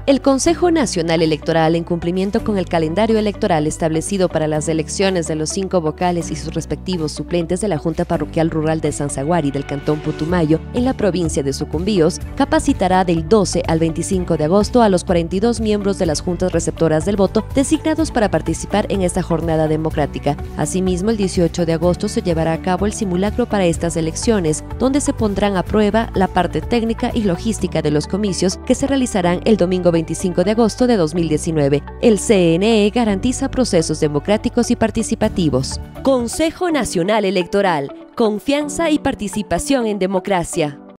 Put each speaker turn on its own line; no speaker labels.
El Consejo Nacional Electoral, en cumplimiento con el calendario electoral establecido para las elecciones de los 5 vocales y sus respectivos suplentes de la Junta Parroquial Rural de Sanzaguari del Cantón Putumayo en la provincia de Sucumbíos, capacitará del 12 al 25 de agosto a los 42 miembros de las juntas receptoras del voto designados para participar en esta jornada democrática. Asimismo, el 18 de agosto se llevará a cabo el simulacro para estas elecciones, donde se pondrán a prueba la parte técnica y logística de los comicios que se realizarán el domingo 25 de agosto de 2019. El CNE garantiza procesos democráticos y participativos. Consejo Nacional Electoral. Confianza y participación en democracia.